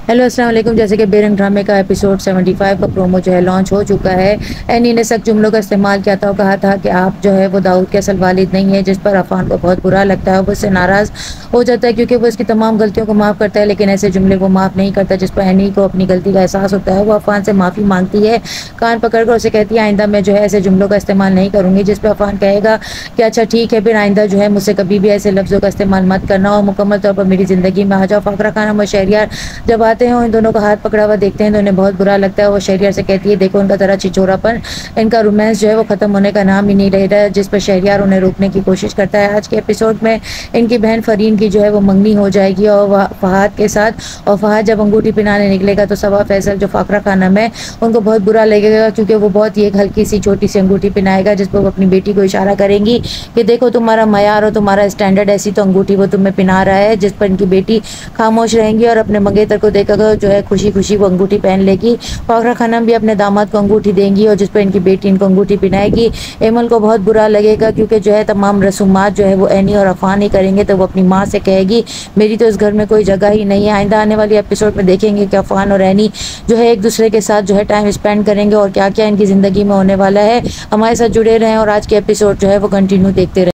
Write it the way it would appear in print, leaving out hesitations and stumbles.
Hello अस्सलाम वालेकुम। जैसे कि बेरंग ड्रामे का एपिसोड 75 का प्रोमो जो है लॉन्च हो चुका है। एनी ने सख्त जुमलों का इस्तेमाल किया था और कहा था कि आप जो है वो दाऊद के असल वालिद नहीं है, जिस पर अफान को बहुत बुरा लगता है। वो उससे नाराज़ हो जाता है क्योंकि वो इसकी तमाम गलतियों को माफ़ करता है, लेकिन ऐसे जुमले वो माफ़ नहीं करता। जिस पर एनी को अपनी गलती का एहसास होता है। वो अफान से माफ़ी मांगती है, कान पकड़कर उसे कहती है आइंदा मैं जो है ऐसे जुमलों का इस्तेमाल नहीं करूँगी। जिस पर अफान कहेगा कि अच्छा ठीक है, फिर आइंदा जो है मुझसे कभी भी ऐसे लफ्ज़ों का इस्तेमाल मत करना और मुकम्मल तौर पर मेरी ज़िंदगी में आ जाओ। फ़ाकरा खानम और शहरियार जब आते हैं और इन दोनों का हाथ पकड़ा हुआ देखते हैं तो उन्हें बहुत बुरा लगता है। वो शहरियार से कहती है देखो उनका ज़रा छिछोरापन, इनका रोमांस जो है वो ख़त्म होने का नाम ही नहीं ले रहा है। जिस पर शहरियार उन्हें रोकने की कोशिश करता है। आज के एपिसोड में इनकी बहन फरीन की जो है वो मंगनी हो जाएगी और फहद के साथ। और फहद जब अंगूठी पहनाने निकलेगा तो सबा फैसल जो फ़ाकरा खानम है उनको बहुत बुरा लगेगा, क्योंकि वो बहुत ही एक हल्की सी छोटी सी अंगूठी पहनाएगा जिस पर वो अपनी बेटी को इशारा करेंगी कि देखो तुम्हारा मयार और तुम्हारा स्टैंडर्ड, ऐसी तो अंगूठी वो तुम्हें पहना रहा है। जिस पर इनकी बेटी खामोश रहेंगी और अपने मंगेतर को देखकर जो है खुशी खुशी वो अंगूठी पहन लेगी। फ़ाकरा खानम भी अपने दामाद को अंगूठी देंगी और जिस पर इनकी बेटी इनको अंगूठी पहनाएगी। एमल को बहुत बुरा लगेगा क्योंकि जो है तमाम रसूमात जो है वो एनी और अफान ही करेंगे, तो वो अपनी माँ से कहेगी मेरी तो इस घर में कोई जगह ही नहीं है। आइंदा आने वाली एपिसोड में देखेंगे कि अफान और एनी जो है एक दूसरे के साथ जो है टाइम स्पेंड करेंगे और क्या क्या इनकी ज़िंदगी में होने वाला है। हमारे साथ जुड़े रहें और आज के एपिसोड जो है वो कंटिन्यू देखते रहें।